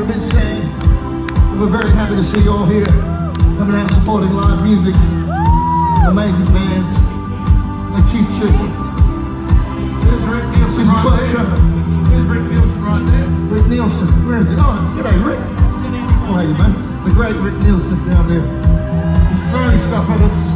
bit sad. We're very happy to see you all here, coming out and supporting live music, amazing bands, like Chief Chick. There's Rick Nielsen right there. There's Rick Nielsen right there. Rick Nielsen, where is he? Oh, g'day Rick. Oh, how you, mate? The great Rick Nielsen down there. He's throwing stuff at us.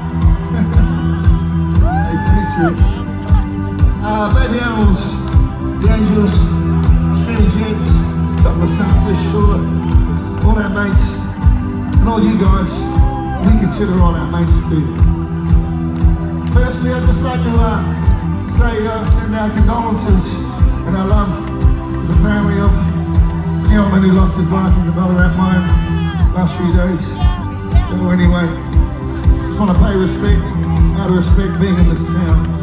Hey, thanks Rick. Baby Animals, The Angels, Skinny Jets, couple of Starfish, sure. All our mates, and all you guys, we consider all our mates too. Firstly, I'd just like to send our condolences and our love to the family of the gentleman who lost his life in the Ballarat mine last few days. So anyway, just want to pay respect, out of respect being in this town.